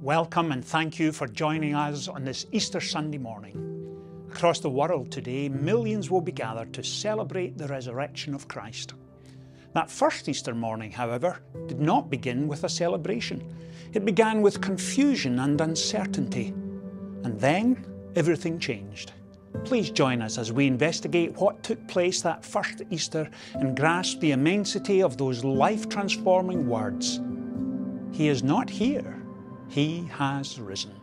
Welcome and thank you for joining us on this Easter Sunday morning. Across the world today, millions will be gathered to celebrate the resurrection of Christ. That first Easter morning, however, did not begin with a celebration. It began with confusion and uncertainty. And then everything changed. Please join us as we investigate what took place that first Easter and grasp the immensity of those life-transforming words. He is not here. He has risen.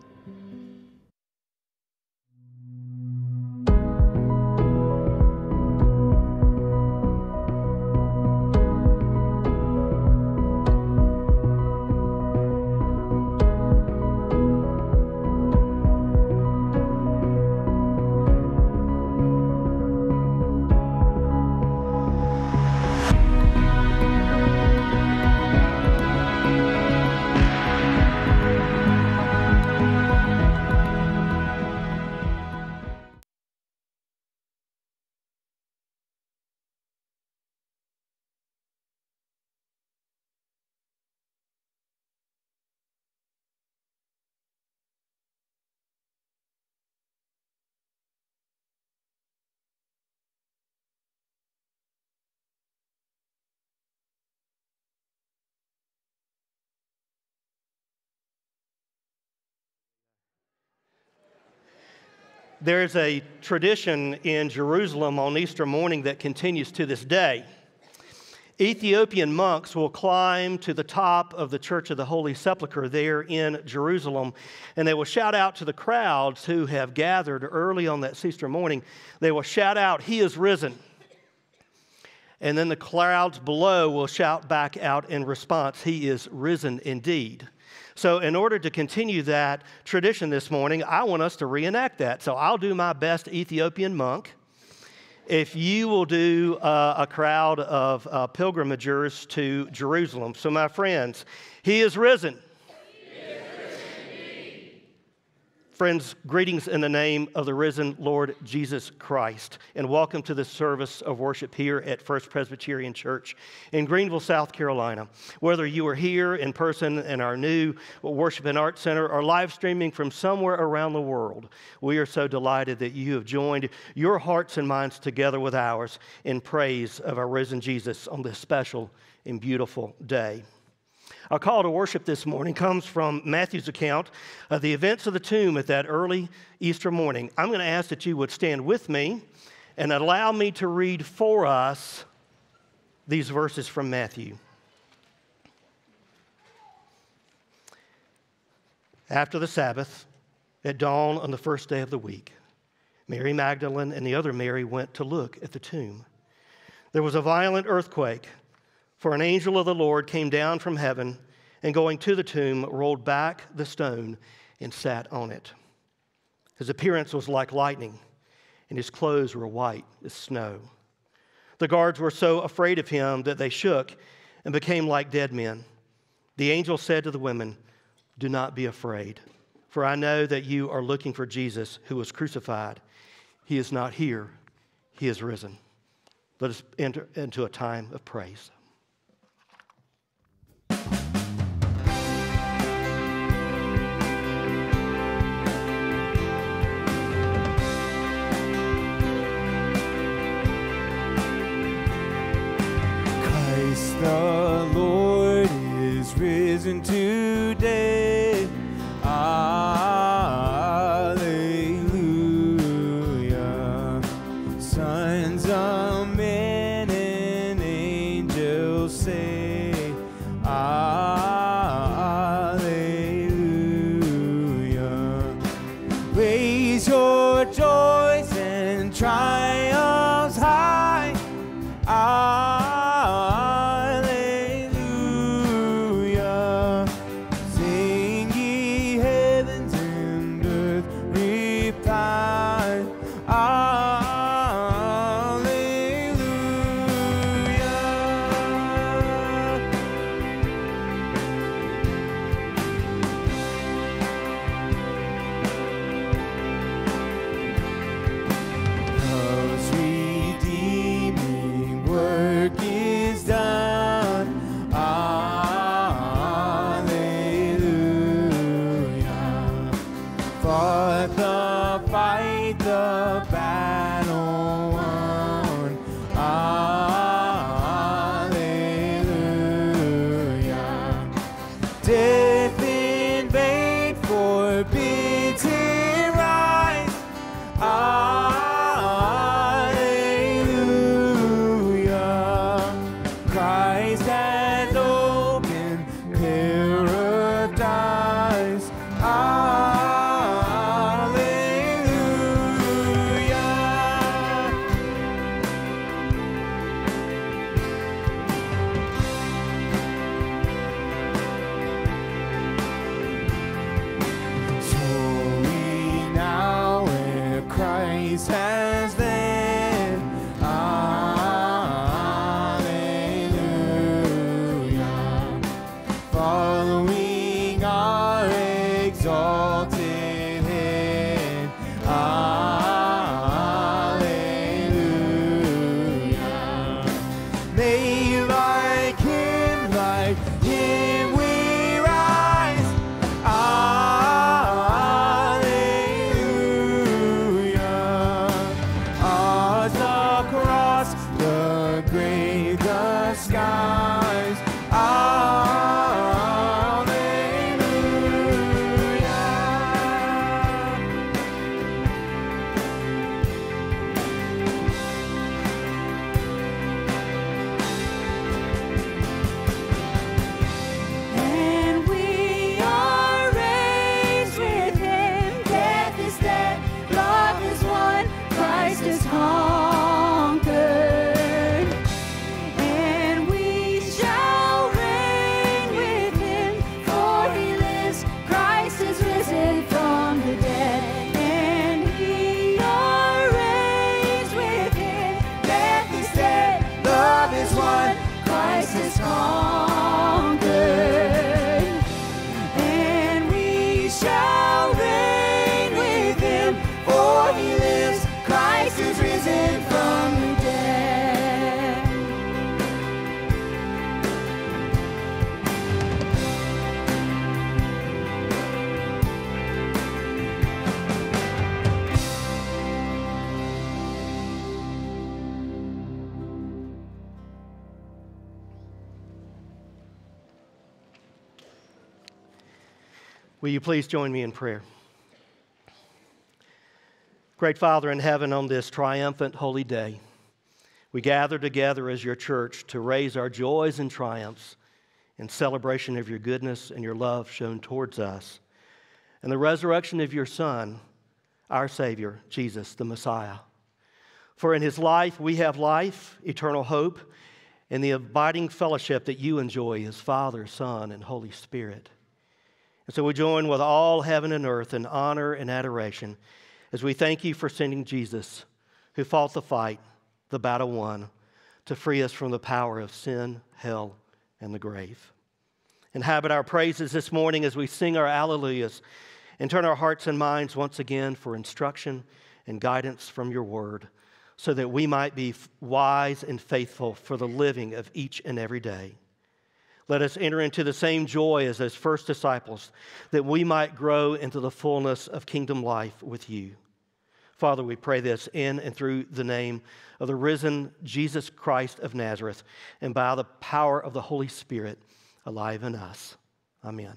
There's a tradition in Jerusalem on Easter morning that continues to this day. Ethiopian monks will climb to the top of the Church of the Holy Sepulchre there in Jerusalem, and they will shout out to the crowds who have gathered early on that Easter morning. They will shout out, "He is risen." And then the crowds below will shout back out in response, "He is risen indeed." So in order to continue that tradition this morning, I want us to reenact that. So I'll do my best Ethiopian monk. If you will do a crowd of pilgrimagers to Jerusalem. So my friends, He is risen. Friends, greetings in the name of the risen Lord Jesus Christ, and welcome to the service of worship here at First Presbyterian Church in Greenville, South Carolina. Whether you are here in person in our new Worship and Art Center or live streaming from somewhere around the world, we are so delighted that you have joined your hearts and minds together with ours in praise of our risen Jesus on this special and beautiful day. Our call to worship this morning comes from Matthew's account of the events of the tomb at that early Easter morning. I'm going to ask that you would stand with me and allow me to read for us these verses from Matthew. After the Sabbath, at dawn on the first day of the week, Mary Magdalene and the other Mary went to look at the tomb. There was a violent earthquake, for an angel of the Lord came down from heaven and going to the tomb, rolled back the stone and sat on it. His appearance was like lightning, and his clothes were white as snow. The guards were so afraid of him that they shook and became like dead men. The angel said to the women, "Do not be afraid, for I know that you are looking for Jesus who was crucified. He is not here. He is risen." Let us enter into a time of praise. The Lord is risen today. Alleluia. Sons of men and angels say, Alleluia. Raise your joys and triumphs high. Sweet but the fight, the battle won. Hallelujah. Death in vain forbids him rise. Hallelujah. Christ has opened paradise. Has led. Hallelujah. Following our exalted head. Hallelujah. May like him we rise. The grave, the skies. And we are raised with him. Death is dead, love is won, Christ is conquered. And we shall reign with him, for he lives, Christ is risen from the dead. And we are raised with him. Death is dead, love is won, Christ is conquered. And we shall reign with him, for he lives, Christ is risen from the dead. Will you please join me in prayer? Great Father in heaven, on this triumphant holy day, we gather together as your church to raise our joys and triumphs in celebration of your goodness and your love shown towards us, and the resurrection of your Son, our Savior, Jesus, the Messiah. For in his life we have life, eternal hope, and the abiding fellowship that you enjoy as Father, Son, and Holy Spirit. And so we join with all heaven and earth in honor and adoration as we thank you for sending Jesus, who fought the fight, the battle won, to free us from the power of sin, hell, and the grave. Inhabit our praises this morning as we sing our alleluias and turn our hearts and minds once again for instruction and guidance from your word, so that we might be wise and faithful for the living of each and every day. Let us enter into the same joy as those first disciples, that we might grow into the fullness of kingdom life with you. Father, we pray this in and through the name of the risen Jesus Christ of Nazareth, and by the power of the Holy Spirit alive in us. Amen.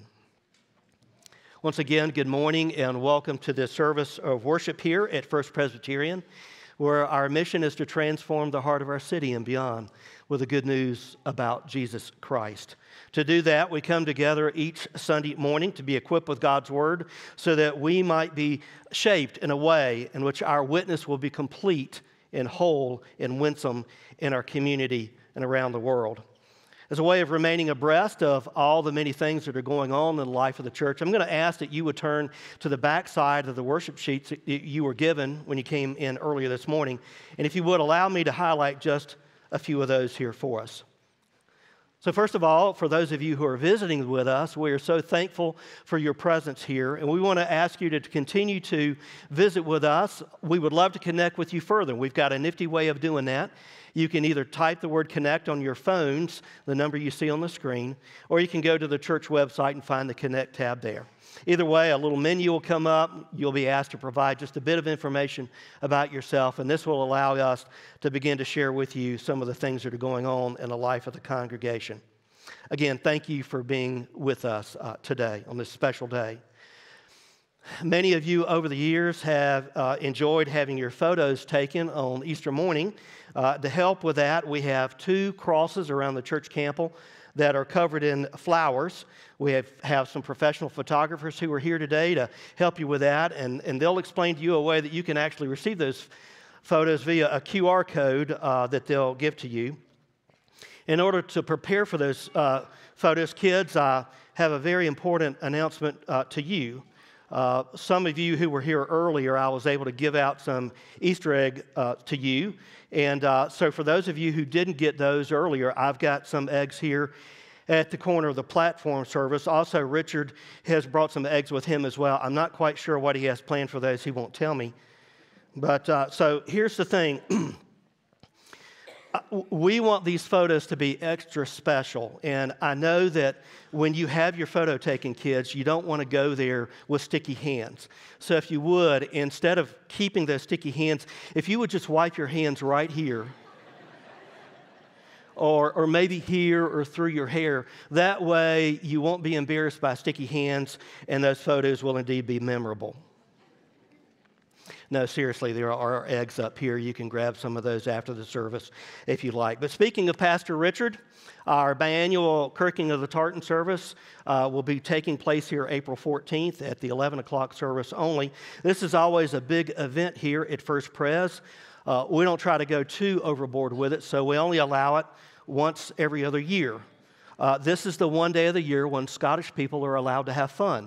Once again, good morning and welcome to this service of worship here at First Presbyterian, where our mission is to transform the heart of our city and beyond with the good news about Jesus Christ. To do that, we come together each Sunday morning to be equipped with God's Word so that we might be shaped in a way in which our witness will be complete and whole and winsome in our community and around the world. As a way of remaining abreast of all the many things that are going on in the life of the church, I'm going to ask that you would turn to the back side of the worship sheets that you were given when you came in earlier this morning. And if you would, allow me to highlight just a few of those here for us. So first of all, for those of you who are visiting with us, we are so thankful for your presence here, and we want to ask you to continue to visit with us. We would love to connect with you further. We've got a nifty way of doing that. You can either type the word connect on your phones, the number you see on the screen, or you can go to the church website and find the connect tab there. Either way, a little menu will come up. You'll be asked to provide just a bit of information about yourself, and this will allow us to begin to share with you some of the things that are going on in the life of the congregation. Again, thank you for being with us today on this special day. Many of you over the years have enjoyed having your photos taken on Easter morning. To help with that, we have 2 crosses around the church campus that are covered in flowers. We have some professional photographers who are here today to help you with that, and they'll explain to you a way that you can actually receive those photos via a QR code that they'll give to you. In order to prepare for those photos, kids, I have a very important announcement to you. Some of you who were here earlier, I was able to give out some Easter egg to you. And so for those of you who didn't get those earlier, I've got some eggs here at the corner of the platform service. Also, Richard has brought some eggs with him as well. I'm not quite sure what he has planned for those. He won't tell me. But so here's the thing. We want these photos to be extra special, and I know that when you have your photo taken, kids, you don't want to go there with sticky hands. So if you would, instead of keeping those sticky hands, if you would just wipe your hands right here, or maybe here or through your hair, that way you won't be embarrassed by sticky hands, and those photos will indeed be memorable. No, seriously, there are eggs up here. You can grab some of those after the service if you like. But speaking of Pastor Richard, our biannual Kirking of the Tartan service will be taking place here April 14th at the 11 o'clock service only. This is always a big event here at First Pres. We don't try to go too overboard with it, so we only allow it once every other year. This is the one day of the year when Scottish people are allowed to have fun.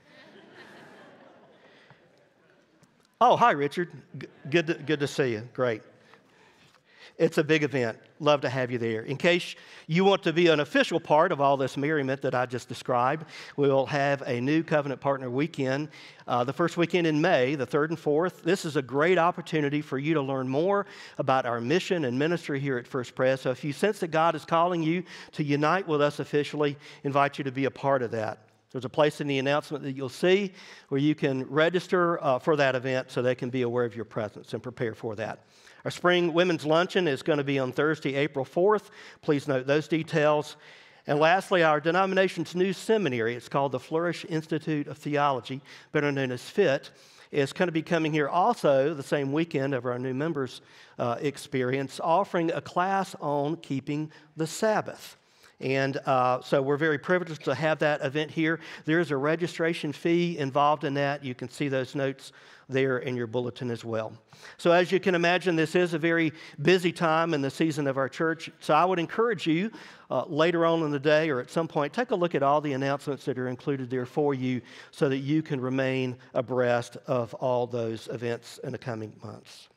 Oh, hi, Richard. Good to see you. Great. It's a big event. Love to have you there. In case you want to be an official part of all this merriment that I just described, we'll have a new Covenant Partner Weekend, the first weekend in May, the 3rd and 4th. This is a great opportunity for you to learn more about our mission and ministry here at First Pres. So if you sense that God is calling you to unite with us officially, invite you to be a part of that. There's a place in the announcement that you'll see where you can register for that event so they can be aware of your presence and prepare for that. Our spring women's luncheon is going to be on Thursday, April 4th. Please note those details. And lastly, our denomination's new seminary, it's called the Flourish Institute of Theology, better known as FIT, is going to be coming here also the same weekend of our new members' experience, offering a class on keeping the Sabbath. And so we're very privileged to have that event here. There is a registration fee involved in that. You can see those notes there in your bulletin as well. So as you can imagine, this is a very busy time in the season of our church. So I would encourage you later on in the day or at some point, take a look at all the announcements that are included there for you so that you can remain abreast of all those events in the coming months.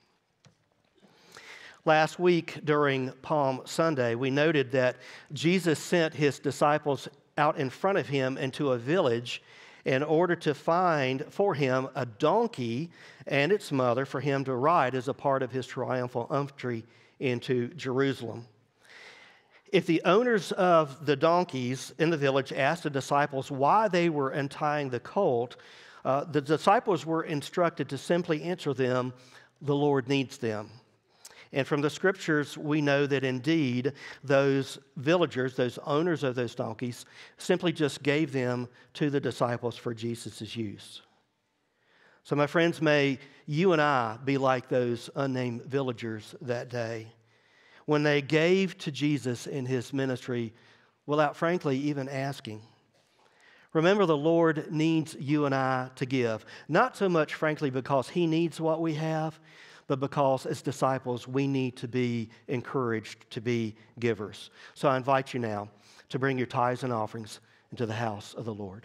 Last week during Palm Sunday, we noted that Jesus sent his disciples out in front of him into a village in order to find for him a donkey and its mother for him to ride as a part of his triumphal entry into Jerusalem. If the owners of the donkeys in the village asked the disciples why they were untying the colt, the disciples were instructed to simply answer them, "The Lord needs them." And from the scriptures, we know that indeed those villagers, those owners of those donkeys, simply just gave them to the disciples for Jesus' use. So my friends, may you and I be like those unnamed villagers that day when they gave to Jesus in his ministry without, frankly, even asking. Remember, the Lord needs you and I to give, not so much, frankly, because he needs what we have, but because as disciples, we need to be encouraged to be givers. So I invite you now to bring your tithes and offerings into the house of the Lord.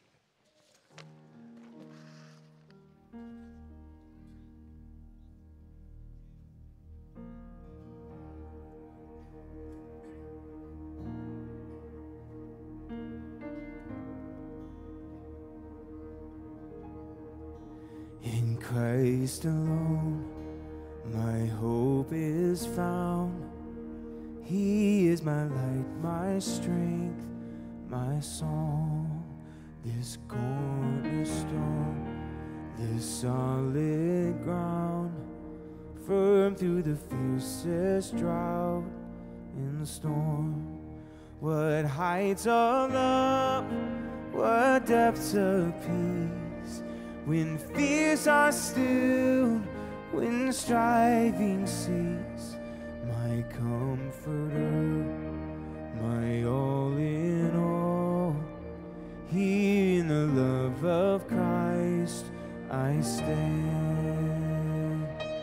In Christ alone, my hope is found. He is my light, my strength, my song. this cornerstone, this solid ground, firm through the fiercest drought and storm. What heights of love, what depths of peace, when fears are stilled, when striving cease. My comforter, my all in all, here in the love of Christ I stand.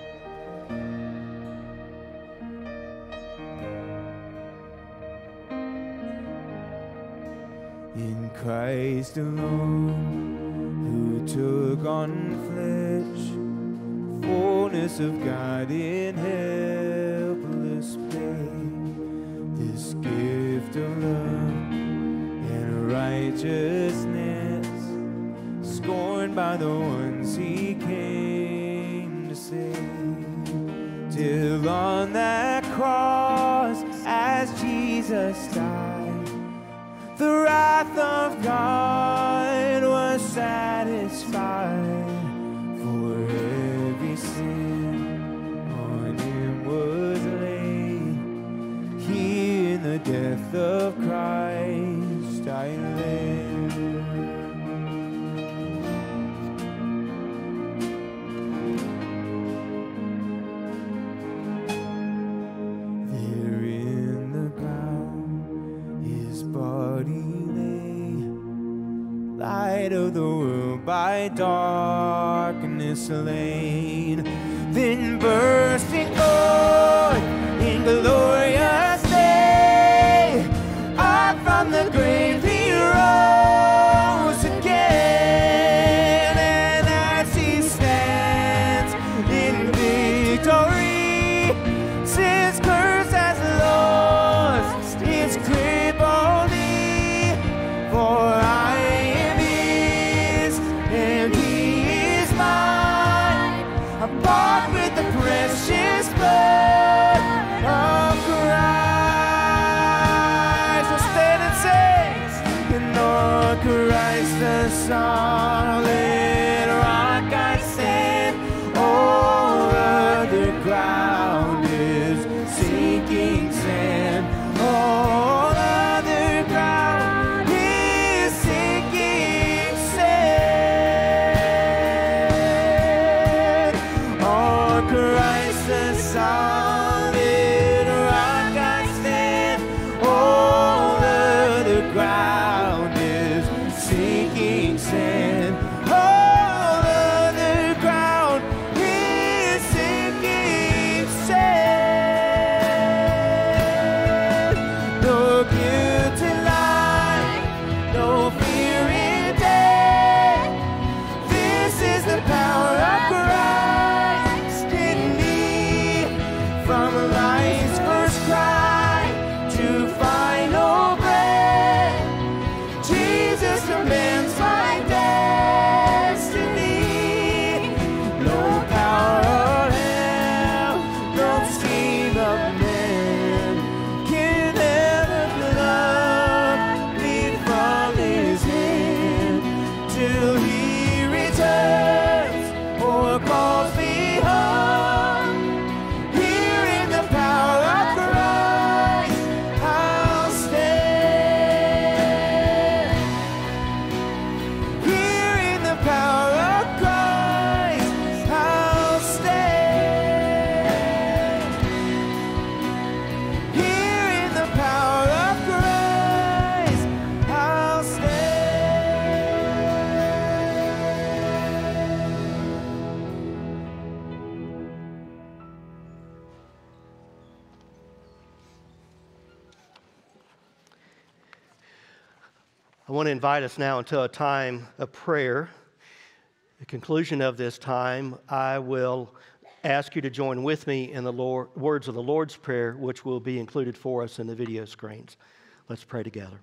In Christ alone, who took on flesh, fullness of God in helpless play, this gift of love and righteousness, scorned by the ones he came to save, till on that cross as Jesus died, the wrath of God was satisfied. For every sin on him was laid, here in the death of Christ I live. There in the ground his body lay, light of the world by darkness slain, then bursting forth in glorious day, up from the grave he rose again, and as he stands in victory, sin's curse has lost its grip on me, for I am his and he is mine. I'm bought with the precious blood of Christ. So stand and sing, and on Christ the solid rock I stand. All other ground is sinking sand. All other ground is sinking sand. On Christ the solid rock I stand. All other ground is sinking sand. All other ground is sinking sand. No guilt in life, no fear in death. This is the power of Christ in me. From life's first cry to final breath, Jesus commands my destiny. No power of hell, no scheme of man can ever pluck me from his hand, till he returns or calls me home. Here in the power of Christ I'll stand. Here in the power of Christ I'll stand. Here in the power of Christ I'll I want to invite us now into a time of prayer. At the conclusion of this time, I will ask you to join with me in the words of the Lord's Prayer, which will be included for us in the video screens. Let's pray together.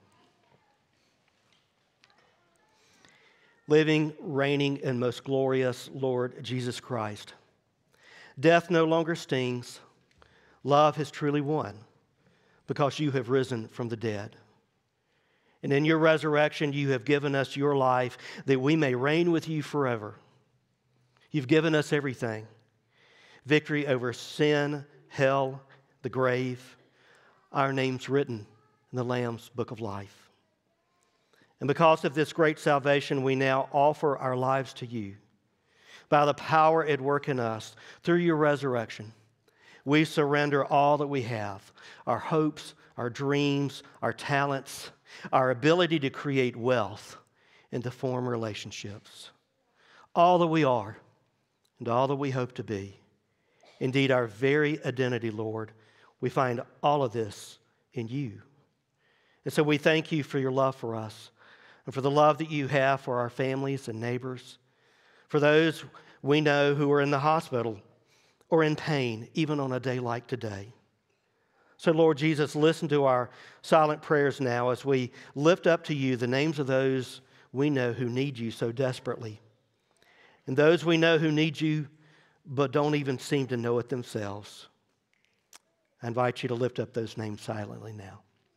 Living, reigning, and most glorious Lord Jesus Christ, death no longer stings. Love has truly won because you have risen from the dead. And in your resurrection, you have given us your life that we may reign with you forever. You've given us everything. Victory over sin, hell, the grave. Our names written in the Lamb's book of life. And because of this great salvation, we now offer our lives to you. By the power at work in us, through your resurrection, we surrender all that we have, our hopes, our dreams, our talents, our ability to create wealth and to form relationships. All that we are and all that we hope to be. Indeed, our very identity, Lord, we find all of this in you. And so we thank you for your love for us and for the love that you have for our families and neighbors, for those we know who are in the hospital or in pain, even on a day like today. So, Lord Jesus, listen to our silent prayers now as we lift up to you the names of those we know who need you so desperately, and those we know who need you but don't even seem to know it themselves. I invite you to lift up those names silently now.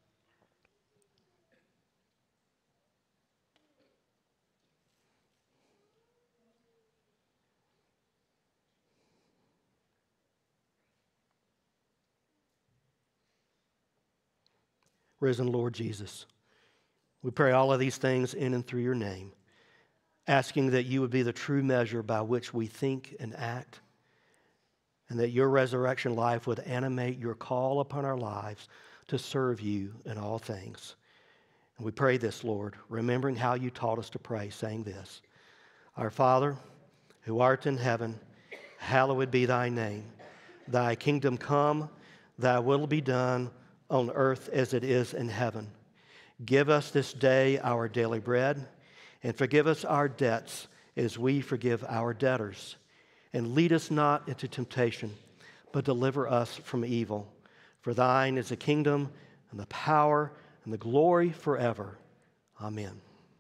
Risen Lord Jesus, we pray all of these things in and through your name, asking that you would be the true measure by which we think and act, and that your resurrection life would animate your call upon our lives to serve you in all things. And we pray this, Lord, remembering how you taught us to pray, saying this: Our Father, who art in heaven, hallowed be thy name. Thy kingdom come, thy will be done on earth as it is in heaven. Give us this day our daily bread, and forgive us our debts as we forgive our debtors. And lead us not into temptation, but deliver us from evil. For thine is the kingdom and the power and the glory forever. Amen.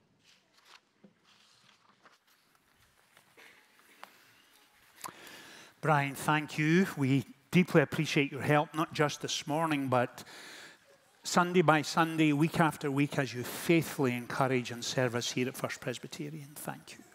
Brian, thank you. We deeply appreciate your help, not just this morning, but Sunday by Sunday, week after week, as you faithfully encourage and serve us here at First Presbyterian. Thank you.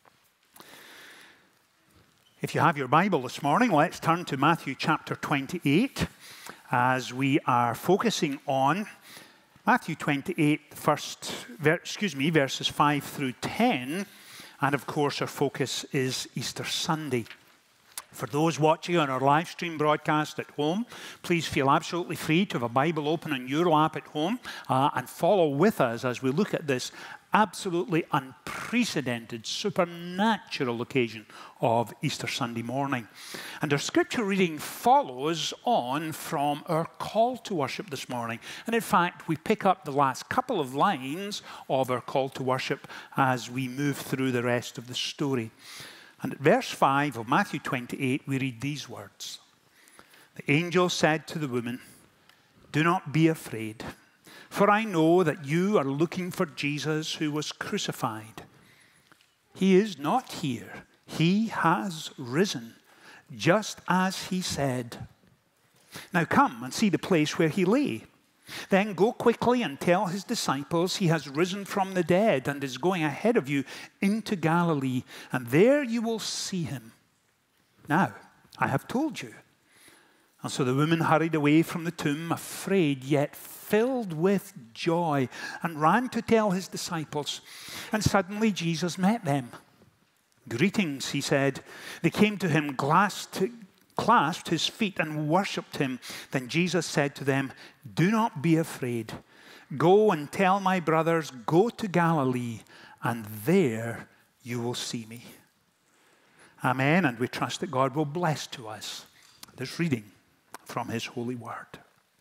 If you have your Bible this morning, let's turn to Matthew chapter 28 as we are focusing on Matthew 28, verses 5 through 10. And of course, our focus is Easter Sunday. For those watching on our live stream broadcast at home, please feel absolutely free to have a Bible open on your lap at home and follow with us as we look at this absolutely unprecedented, supernatural occasion of Easter Sunday morning. And our scripture reading follows on from our call to worship this morning. And in fact, we pick up the last couple of lines of our call to worship as we move through the rest of the story. And at verse 5 of Matthew 28, we read these words. The angel said to the woman, "Do not be afraid, for I know that you are looking for Jesus who was crucified. He is not here. He has risen, just as he said. Now come and see the place where he lay. Then go quickly and tell his disciples he has risen from the dead and is going ahead of you into Galilee, and there you will see him. Now, I have told you." And so the woman hurried away from the tomb, afraid yet filled with joy, and ran to tell his disciples. And suddenly Jesus met them. "Greetings," he said. They came to him, clasped his feet and worshipped him. Then Jesus said to them, "Do not be afraid. Go and tell my brothers, go to Galilee, and there you will see me." Amen. And we trust that God will bless to us this reading from his holy word.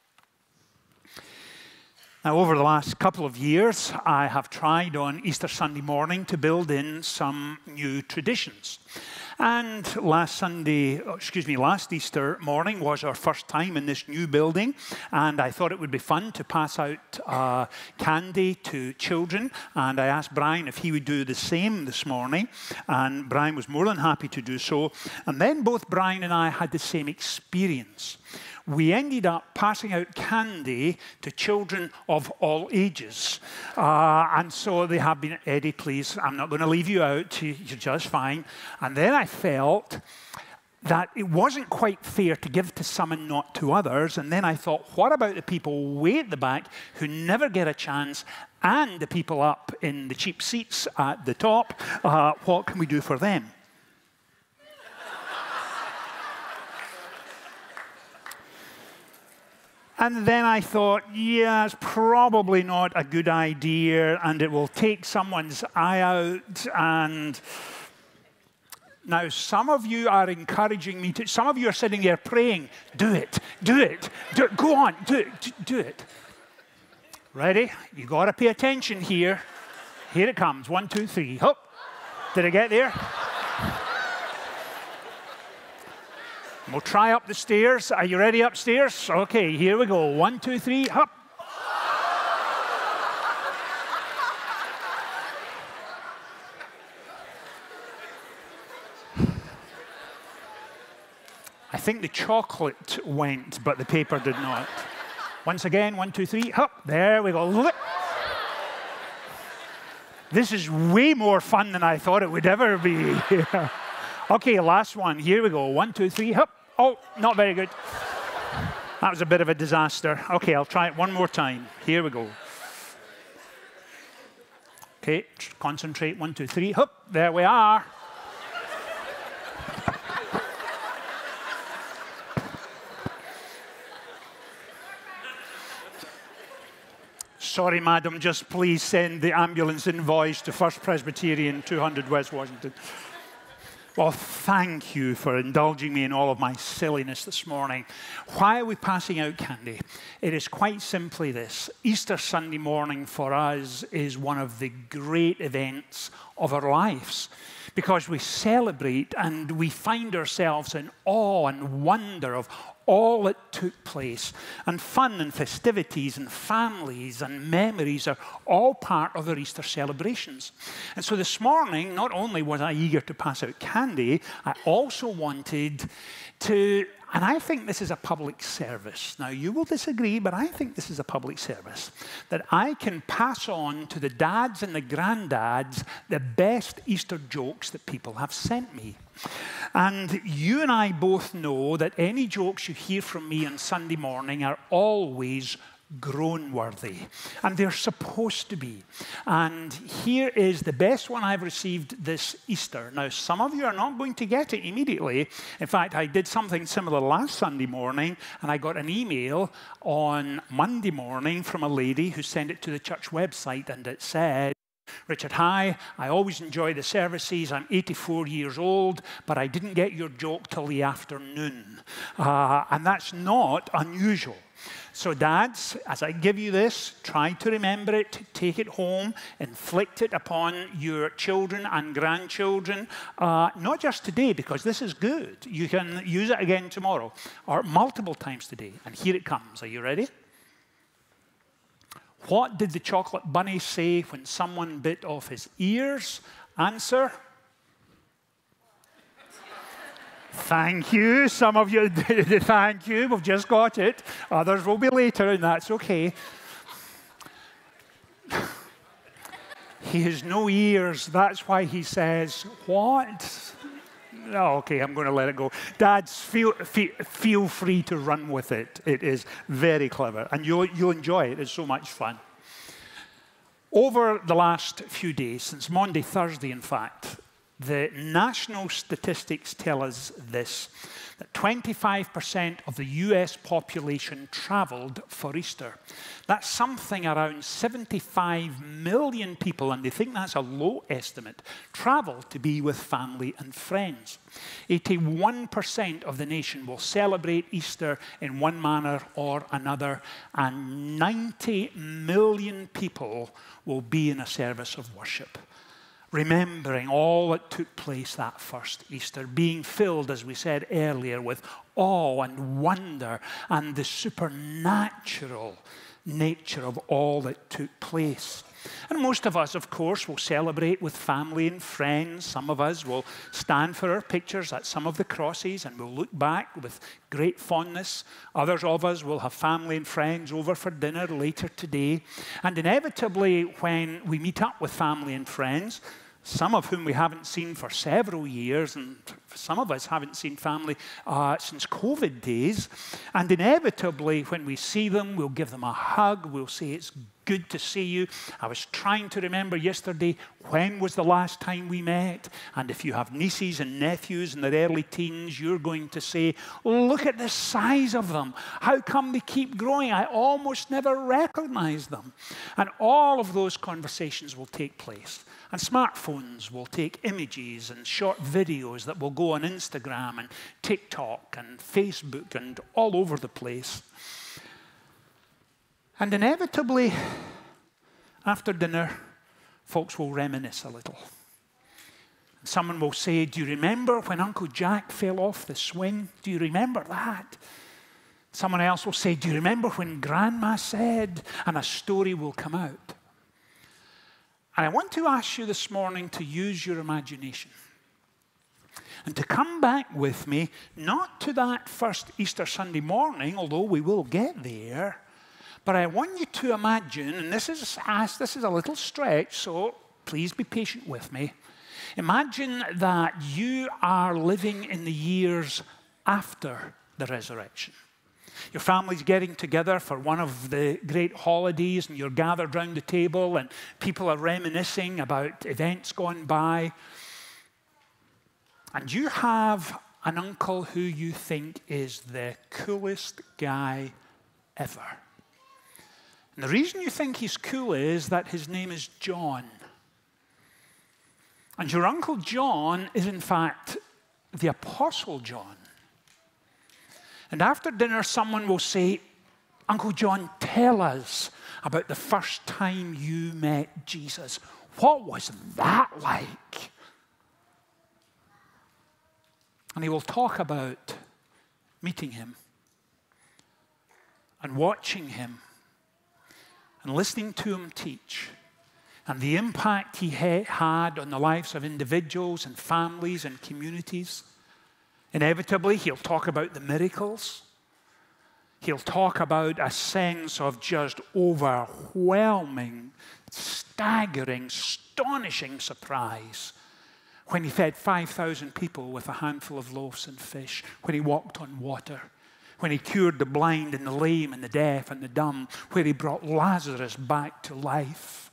Now, over the last couple of years, I have tried on Easter Sunday morning to build in some new traditions. And last Easter morning was our first time in this new building, and I thought it would be fun to pass out candy to children, and I asked Brian if he would do the same this morning, and Brian was more than happy to do so. And then both Brian and I had the same experience. we ended up passing out candy to children of all ages. And so they have been, Eddie, please, I'm not going to leave you out. You're just fine. And then I felt that it wasn't quite fair to give to some and not to others. And then I thought, what about the people way at the back who never get a chance, and the people up in the cheap seats at the top? What can we do for them? And then I thought, yeah, it's probably not a good idea, and it will take someone's eye out. And now some of you are encouraging me to, some of you are sitting there praying, do it, do it, do it, go on, do it, do it. Ready? You got to pay attention here. Here it comes, 1, 2, 3, hop. Did I get there? We'll try up the stairs. Are you ready upstairs? Okay, here we go. 1, 2, 3, hop. I think the chocolate went, but the paper did not. Once again, 1, 2, 3, hop. There we go. This is way more fun than I thought it would ever be. Okay, last one. Here we go. 1, 2, 3, hop. Oh, not very good. That was a bit of a disaster. Okay, I'll try it one more time. Here we go. Okay, concentrate. 1, 2, 3, hop. There we are. Sorry, madam, just please send the ambulance invoice to First Presbyterian, 200 West Washington. Well, thank you for indulging me in all of my silliness this morning. Why are we passing out candy? It is quite simply this. Easter Sunday morning for us is one of the great events of our lives, because we celebrate and we find ourselves in awe and wonder of all that took place. And fun and festivities and families and memories are all part of our Easter celebrations. And so this morning, not only was I eager to pass out candy, I also wanted to, and I think this is a public service. Now, you will disagree, but I think this is a public service, that I can pass on to the dads and the granddads the best Easter jokes that people have sent me. And you and I both know that any jokes you hear from me on Sunday morning are always groan-worthy, and they're supposed to be. And here is the best one I've received this Easter. Now, some of you are not going to get it immediately. In fact, I did something similar last Sunday morning, and I got an email on Monday morning from a lady who sent it to the church website, and it said, Richard, hi, I always enjoy the services. I'm 84 years old, but I didn't get your joke till the afternoon. And that's not unusual. So dads, as I give you this, try to remember it, take it home, inflict it upon your children and grandchildren, not just today, because this is good. You can use it again tomorrow, or multiple times today. And here it comes. Are you ready? What did the chocolate bunny say when someone bit off his ears? Answer. Thank you. Some of you, thank you. We've just got it. Others will be later, and that's okay. He has no ears. That's why he says, what? Oh, okay, I'm going to let it go. Dads, feel free to run with it. It is very clever, and you'll enjoy it. It's so much fun. Over the last few days, since Monday, Thursday, in fact, the national statistics tell us this, that 25% of the US population traveled for Easter. That's something around 75 million people, and they think that's a low estimate, travel to be with family and friends. 81% of the nation will celebrate Easter in one manner or another, and 90 million people will be in a service of worship, remembering all that took place that first Easter, being filled, as we said earlier, with awe and wonder and the supernatural nature of all that took place. And most of us, of course, will celebrate with family and friends. Some of us will stand for our pictures at some of the crosses and will look back with great fondness. Others of us will have family and friends over for dinner later today. And inevitably, when we meet up with family and friends, some of whom we haven't seen for several years, and some of us haven't seen family since COVID days. And inevitably, when we see them, we'll give them a hug. We'll say, it's good to see you. I was trying to remember yesterday, when was the last time we met? And if you have nieces and nephews in their early teens, you're going to say, look at the size of them. How come they keep growing? I almost never recognize them. And all of those conversations will take place. And smartphones will take images and short videos that will go on Instagram and TikTok and Facebook and all over the place. And inevitably, after dinner, folks will reminisce a little. Someone will say, do you remember when Uncle Jack fell off the swing? Do you remember that? Someone else will say, do you remember when Grandma said? And a story will come out. And I want to ask you this morning to use your imagination and to come back with me, not to that first Easter Sunday morning, although we will get there, but I want you to imagine, and this is a little stretch, so please be patient with me. Imagine that you are living in the years after the resurrection. Your family's getting together for one of the great holidays, and you're gathered round the table, and people are reminiscing about events gone by. And you have an uncle who you think is the coolest guy ever. And the reason you think he's cool is that his name is John. And your Uncle John is, in fact, the Apostle John. And after dinner, someone will say, Uncle John, tell us about the first time you met Jesus. What was that like? And he will talk about meeting him and watching him and listening to him teach, and the impact he had on the lives of individuals and families and communities. Inevitably, he'll talk about the miracles. He'll talk about a sense of just overwhelming, staggering, astonishing surprise when he fed 5,000 people with a handful of loaves and fish, when he walked on water, when he cured the blind and the lame and the deaf and the dumb, where he brought Lazarus back to life.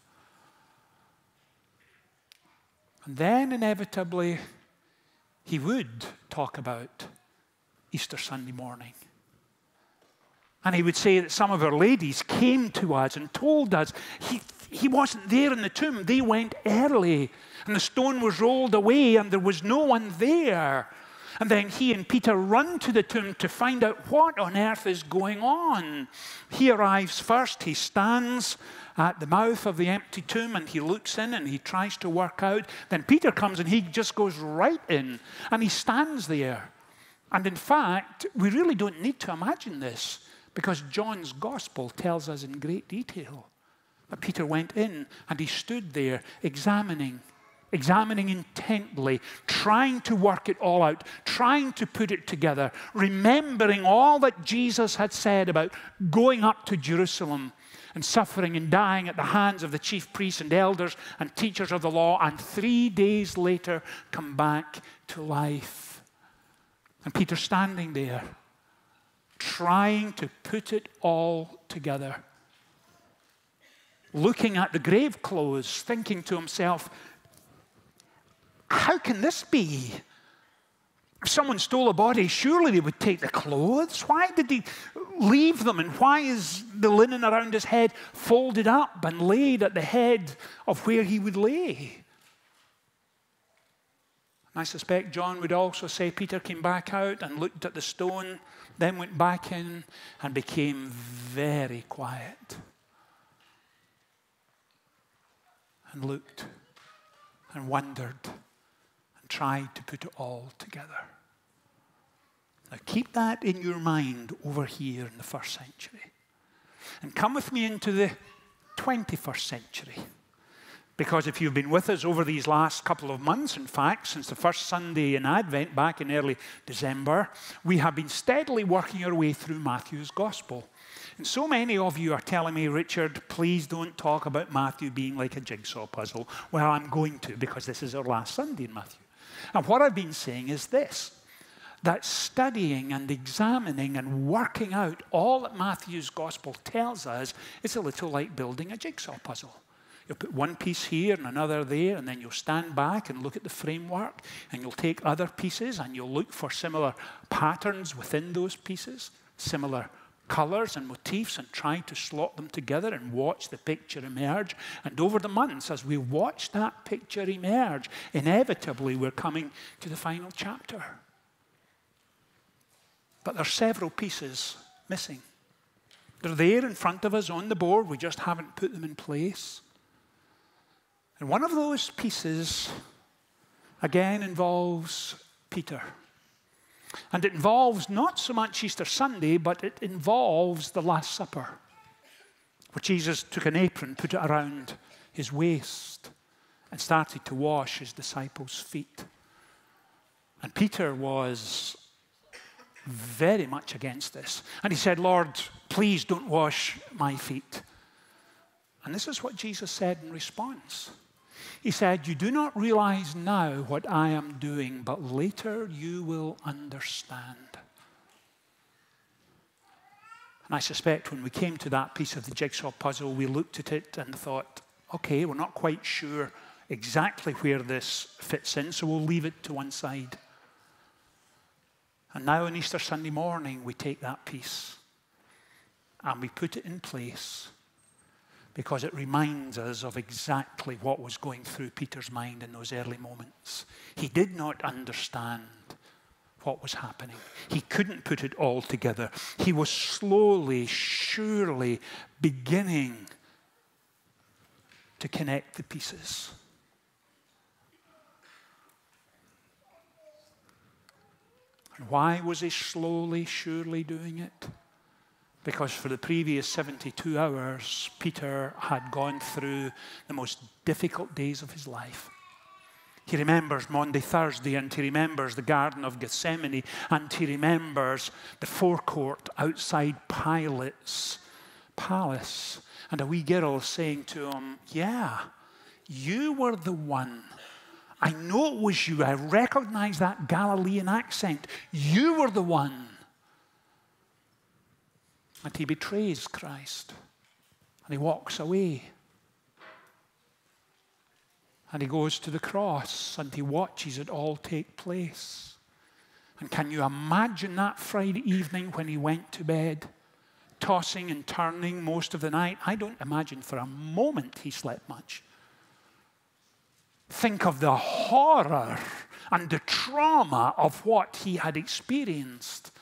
And then inevitably, he would talk about Easter Sunday morning. And he would say that some of our ladies came to us and told us he wasn't there in the tomb. They went early, and the stone was rolled away, and there was no one there. And then he and Peter run to the tomb to find out what on earth is going on. He arrives first. He stands at the mouth of the empty tomb, and he looks in, and he tries to work out. Then Peter comes, and he just goes right in, and he stands there. And in fact, we really don't need to imagine this, because John's gospel tells us in great detail that Peter went in, and he stood there examining intently, trying to work it all out, trying to put it together, remembering all that Jesus had said about going up to Jerusalem and suffering and dying at the hands of the chief priests and elders and teachers of the law, and 3 days later come back to life. And Peter standing there, trying to put it all together, looking at the grave clothes, thinking to himself, how can this be? If someone stole a body, surely they would take the clothes. Why did he leave them? And why is the linen around his head folded up and laid at the head of where he would lay? And I suspect John would also say Peter came back out and looked at the stone, then went back in and became very quiet. And looked and wondered. Tried to put it all together. Now keep that in your mind over here in the first century. And come with me into the 21st century. Because if you've been with us over these last couple of months, in fact, since the first Sunday in Advent back in early December, we have been steadily working our way through Matthew's Gospel. And so many of you are telling me, Richard, please don't talk about Matthew being like a jigsaw puzzle. Well, I'm going to, because this is our last Sunday in Matthew. And what I've been saying is this, that studying and examining and working out all that Matthew's Gospel tells us, it's a little like building a jigsaw puzzle. You'll put one piece here and another there, and then you'll stand back and look at the framework, and you'll take other pieces and you'll look for similar patterns within those pieces, similar colors and motifs, and try to slot them together and watch the picture emerge. And over the months, as we watch that picture emerge, inevitably we're coming to the final chapter. But there are several pieces missing. They're there in front of us on the board, we just haven't put them in place. And one of those pieces, again, involves Peter. And it involves not so much Easter Sunday, but it involves the Last Supper, where Jesus took an apron, put it around his waist, and started to wash his disciples' feet. And Peter was very much against this. And he said, Lord, please don't wash my feet. And this is what Jesus said in response. He said, you do not realize now what I am doing, but later you will understand. And I suspect when we came to that piece of the jigsaw puzzle, we looked at it and thought, okay, we're not quite sure exactly where this fits in, so we'll leave it to one side. And now on Easter Sunday morning, we take that piece and we put it in place, because it reminds us of exactly what was going through Peter's mind in those early moments. He did not understand what was happening. He couldn't put it all together. He was slowly, surely beginning to connect the pieces. And why was he slowly, surely doing it? Because for the previous 72 hours, Peter had gone through the most difficult days of his life. He remembers Maundy Thursday, and he remembers the Garden of Gethsemane, and he remembers the forecourt outside Pilate's palace, and a wee girl saying to him, yeah, you were the one. I know it was you. I recognize that Galilean accent. You were the one. And he betrays Christ. And he walks away. And he goes to the cross and he watches it all take place. And can you imagine that Friday evening when he went to bed, tossing and turning most of the night? I don't imagine for a moment he slept much. Think of the horror and the trauma of what he had experienced.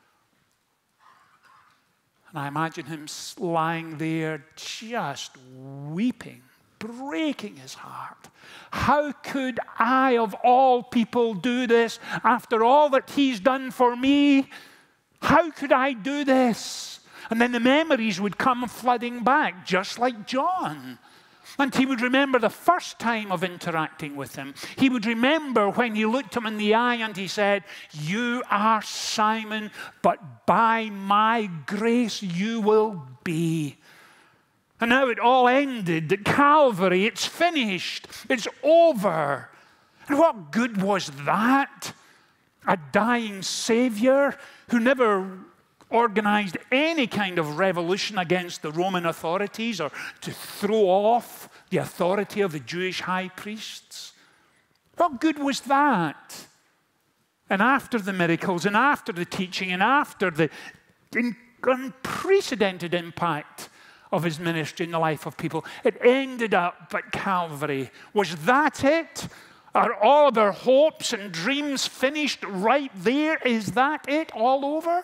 And I imagine him lying there just weeping, breaking his heart. How could I, of all people, do this after all that he's done for me? How could I do this? And then the memories would come flooding back, just like John. And he would remember the first time of interacting with him. He would remember when he looked him in the eye and he said, you are Simon, but by my grace you will be. And now it all ended at Calvary. It's finished. It's over. And what good was that? A dying Savior who never organized any kind of revolution against the Roman authorities or to throw off the authority of the Jewish high priests. What good was that? And after the miracles and after the teaching and after the unprecedented impact of his ministry in the life of people, it ended up at Calvary. Was that it? Are all their hopes and dreams finished right there? Is that it? All over?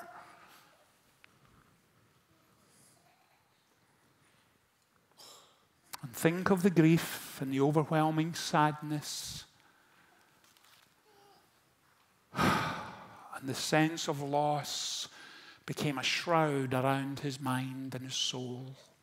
And think of the grief and the overwhelming sadness and the sense of loss became a shroud around his mind and his soul.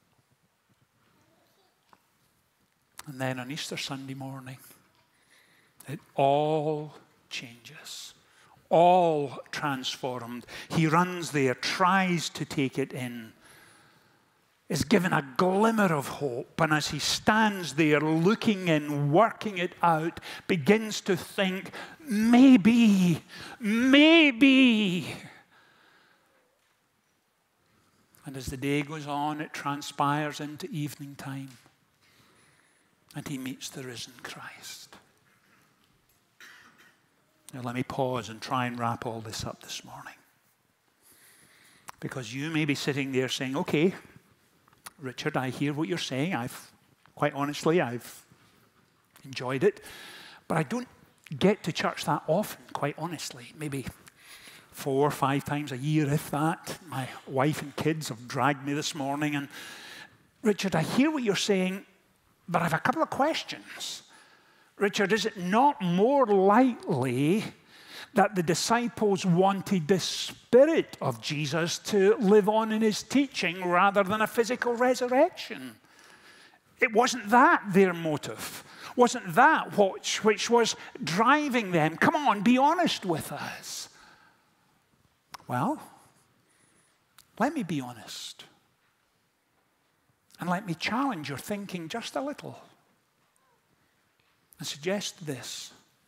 And then on Easter Sunday morning, it all changes, all transformed. He runs there, tries to take it in, is given a glimmer of hope, and as he stands there looking in, working it out, begins to think, maybe. And as the day goes on, it transpires into evening time, and he meets the risen Christ. Now let me pause and try and wrap all this up this morning. Because you may be sitting there saying, okay, Richard, I hear what you're saying. Quite honestly, I've enjoyed it. But I don't get to church that often, quite honestly. Maybe 4 or 5 times a year, if that. My wife and kids have dragged me this morning. And Richard, I hear what you're saying, but I have a couple of questions. Richard, is it not more likely that the disciples wanted the Spirit of Jesus to live on in his teaching rather than a physical resurrection? It wasn't that their motive. Wasn't that which was driving them? Come on, be honest with us. Well, let me be honest. And let me challenge your thinking just a little. And suggest this.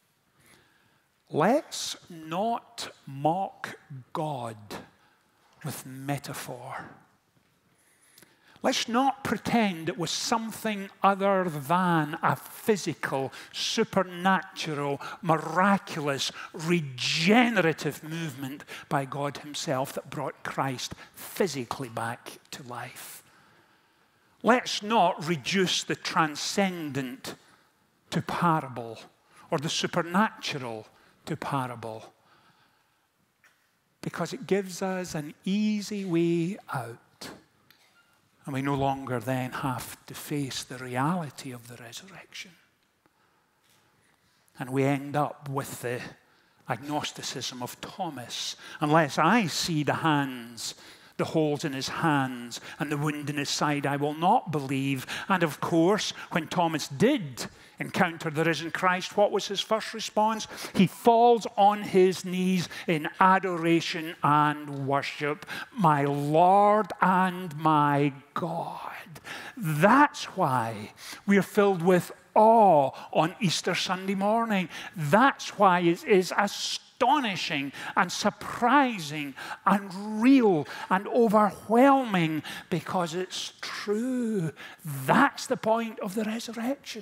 Let's not mock God with metaphor. Let's not pretend it was something other than a physical, supernatural, miraculous, regenerative movement by God himself that brought Christ physically back to life. Let's not reduce the transcendent to parable, or the supernatural to parable, because it gives us an easy way out, and we no longer then have to face the reality of the resurrection. And we end up with the agnosticism of Thomas. Unless I see the hands, the holes in his hands, and the wound in his side, I will not believe. And of course, when Thomas did encounter the risen Christ, what was his first response? He falls on his knees in adoration and worship. My Lord and my God. That's why we're filled with awe on Easter Sunday morning. That's why it is astonishing and surprising and real and overwhelming, because it's true. That's the point of the resurrection.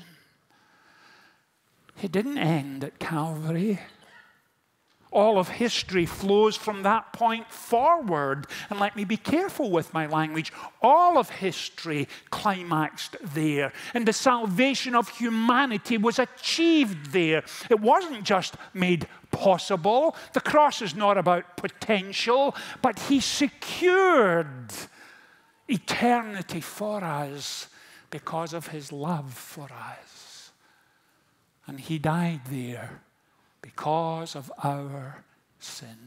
It didn't end at Calvary. All of history flows from that point forward. And let me be careful with my language. All of history climaxed there. And the salvation of humanity was achieved there. It wasn't just made possible. The cross is not about potential, but he secured eternity for us because of his love for us. And he died there because of our sin.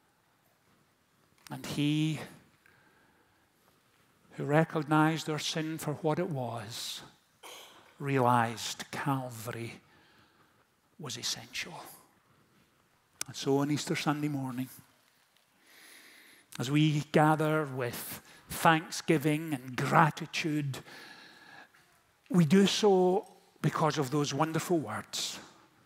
And he who recognized our sin for what it was, realized Calvary was essential. And so on Easter Sunday morning, as we gather with thanksgiving and gratitude, we do so because of those wonderful words.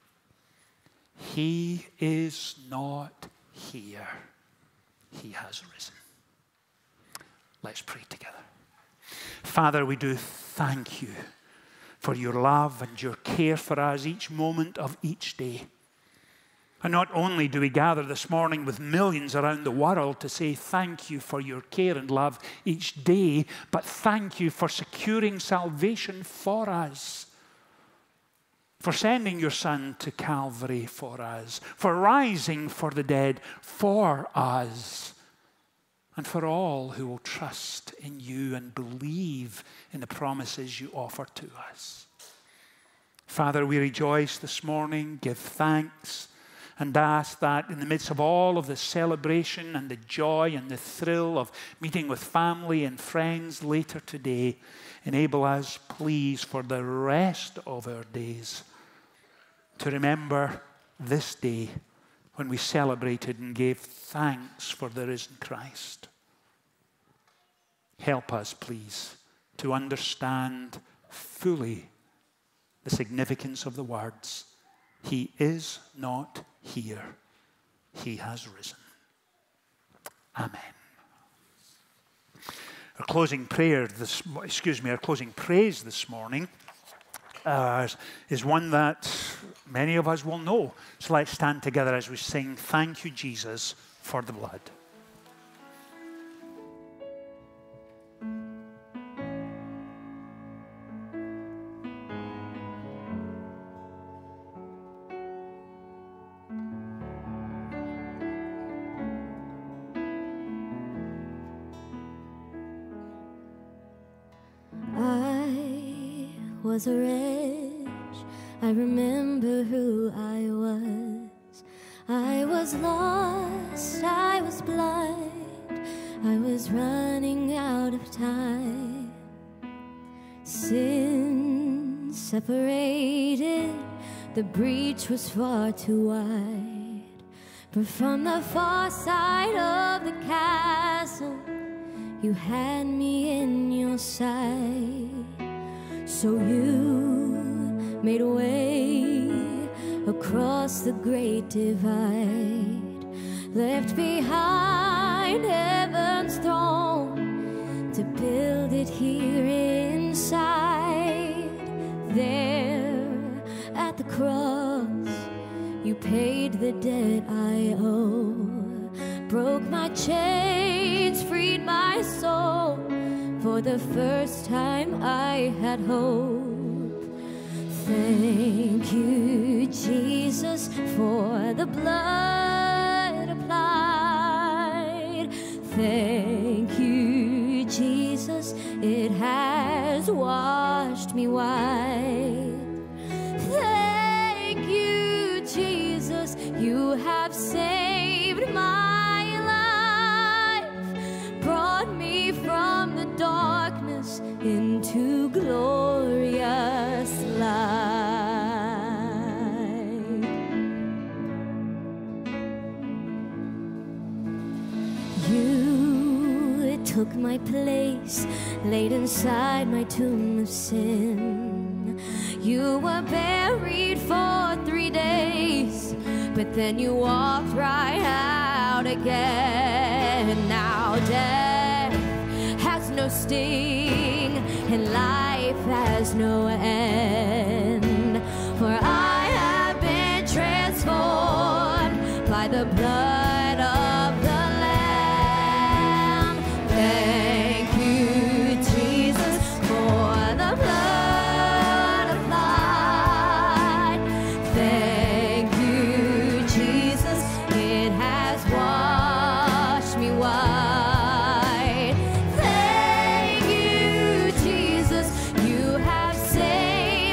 He is not here. He has risen. Let's pray together. Father, we do thank you for your love and your care for us each moment of each day. And not only do we gather this morning with millions around the world to say thank you for your care and love each day, but thank you for securing salvation for us, for sending your Son to Calvary for us, for rising for the dead for us, and for all who will trust in you and believe in the promises you offer to us. Father, we rejoice this morning, give thanks, and ask that in the midst of all of the celebration and the joy and the thrill of meeting with family and friends later today, enable us, please, for the rest of our days to remember this day when we celebrated and gave thanks for the risen Christ. Help us, please, to understand fully the significance of the words, He is not here, He has risen. Amen. Our closing praise this morning is one that many of us will know. So let's stand together as we sing, "Thank you, Jesus, for the blood." Was a wretch, I remember who I was. I was lost, I was blind, I was running out of time. Sin separated, the breach was far too wide. But from the far side of the chasm, you had me in your sight. So you made a way across the great divide, left behind heaven's throne to build it here inside. There at the cross, you paid the debt I owe, broke my chains, freed my soul. For the first time I had hope. Thank you, Jesus, for the blood applied. Thank you, Jesus, it has washed me white. Thank you, Jesus, you have saved my life, brought me from the darkness into glorious light. You took my place, laid inside my tomb of sin. You were buried for 3 days, but then you walked right out again. Now death has no sting, and life has no end. For I have been transformed by the blood of the Lamb. Thank you, Jesus, for the blood applied. Thank you, Jesus, it has washed me white. Thank you, Jesus, you have saved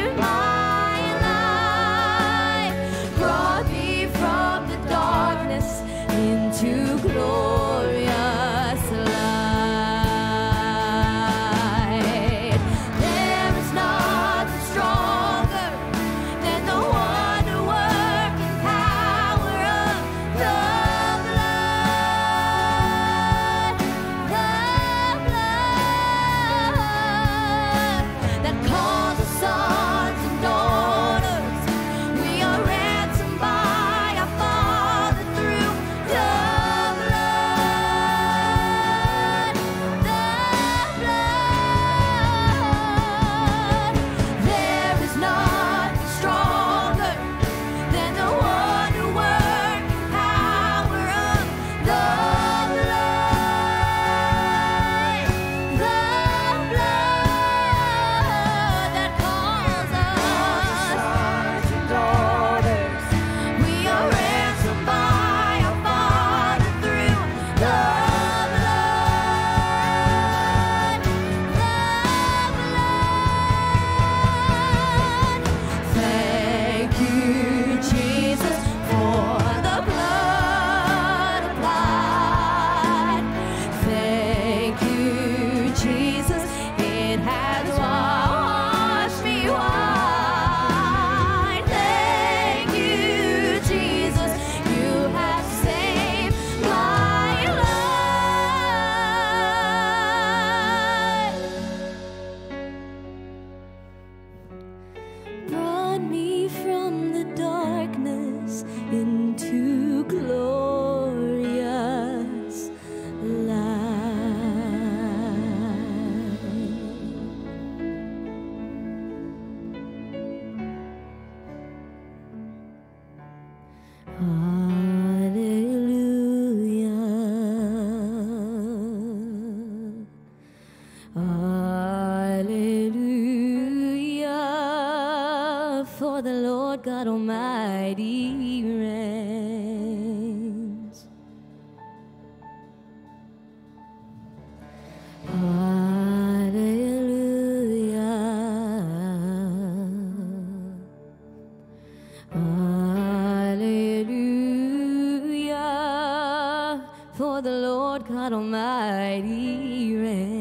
for the Lord God Almighty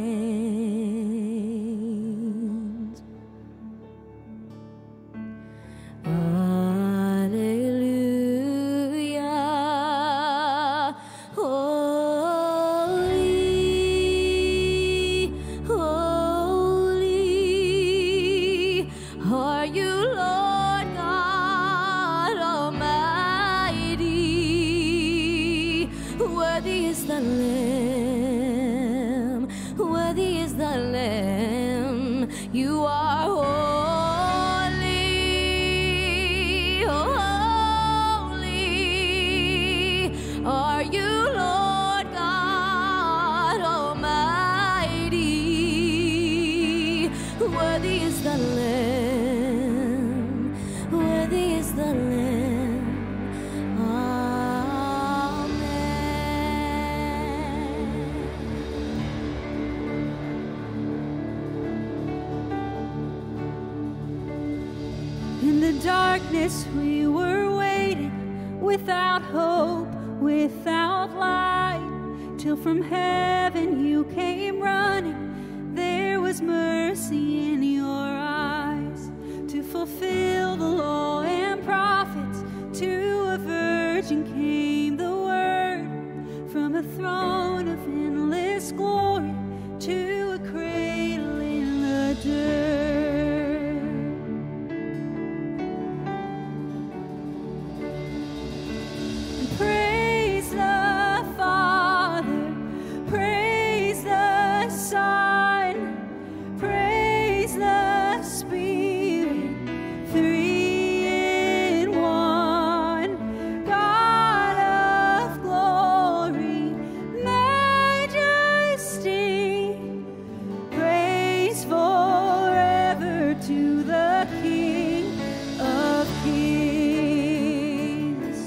reigns. Hallelujah. Holy, holy are you, Lord God Almighty. Worthy is the Lamb, worthy is the Lamb. You are holy, holy are you, Lord God Almighty. Worthy is the Lamb, worthy is the Lamb. In the darkness we were waiting, without hope, without light, till from heaven you came running. There was mercy in your eyes, to fulfill the law and prophets. To a virgin came the word, from a throne of endless glory to a cradle in the dirt. Praise the Father, praise the Son, praise the Spirit, three in one. God of glory, majesty, praise forever to the King of Kings.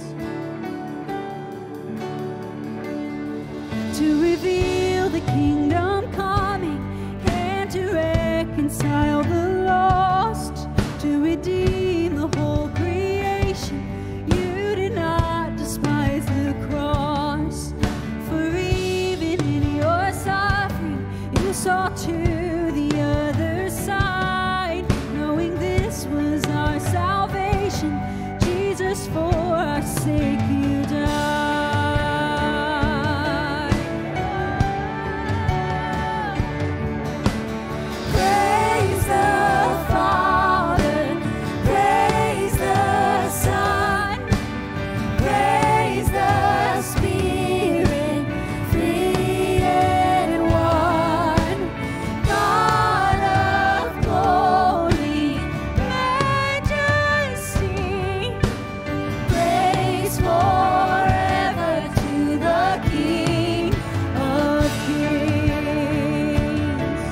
To reveal the kingdom coming and to reconcile the lost, to redeem the whole creation. You did not despise the cross, for even in your suffering you saw to the other side, knowing this was our salvation. Jesus, for our sake you died. Praise the Father, praise the Son, praise the Spirit, three in one. God of glory, majesty, praise forever to the King of Kings.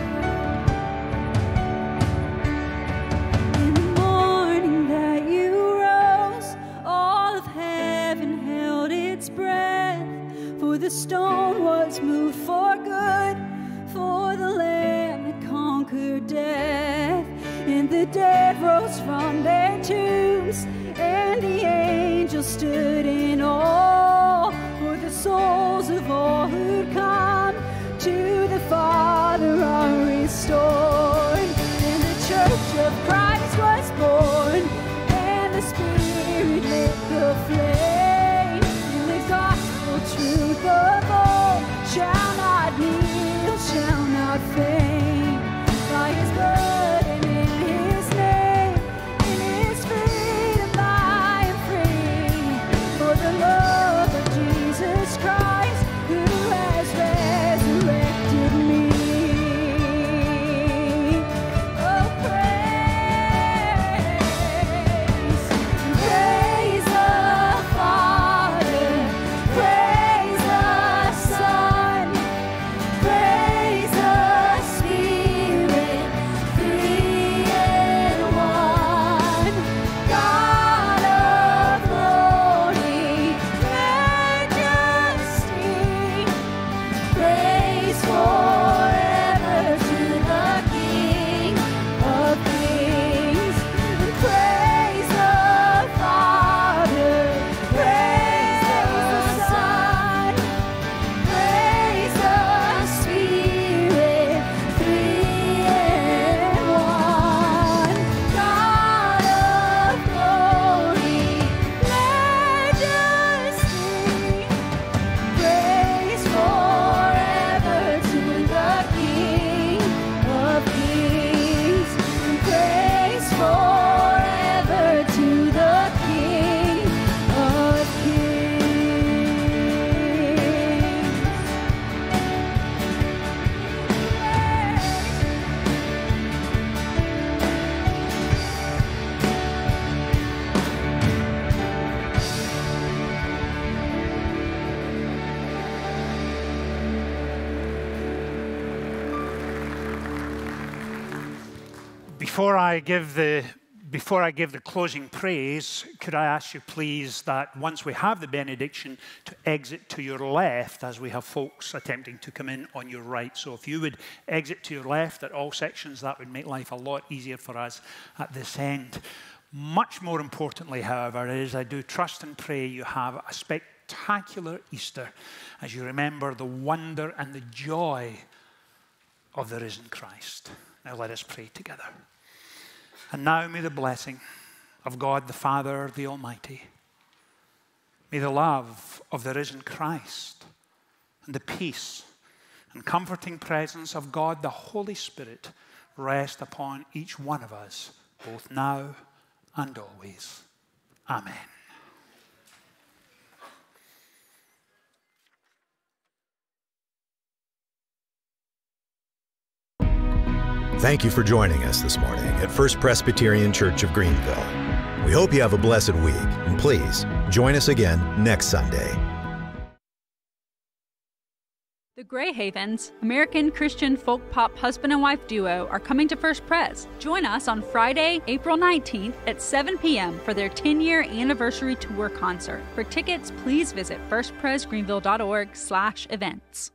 In the morning that you rose, all of heaven held its breath, for the stone was moved for good, for the Lamb had conquered death. And the dead rose from their tombs, and the angels stood in awe, for the souls of all who'd come to the Father are restored. And the church of Christ was born, and the Spirit lit the flame. And the gospel truth of all shall not kneel, shall not faint. By his blood and in his name, in his freedom I am free. For the love of Jesus Before I give the closing praise, could I ask you please that once we have the benediction to exit to your left as we have folks attempting to come in on your right. So if you would exit to your left at all sections, that would make life a lot easier for us at this end. Much more importantly, however, is I do trust and pray you have a spectacular Easter as you remember the wonder and the joy of the risen Christ. Now let us pray together. And now may the blessing of God the Father, the Almighty, may the love of the risen Christ, and the peace and comforting presence of God the Holy Spirit rest upon each one of us, both now and always. Amen. Thank you for joining us this morning at First Presbyterian Church of Greenville. We hope you have a blessed week, and please join us again next Sunday. The Greyhavens, American Christian folk pop husband and wife duo, are coming to First Pres. Join us on Friday, April 19th at 7 p.m. for their 10-year anniversary tour concert. For tickets, please visit firstpresgreenville.org/events.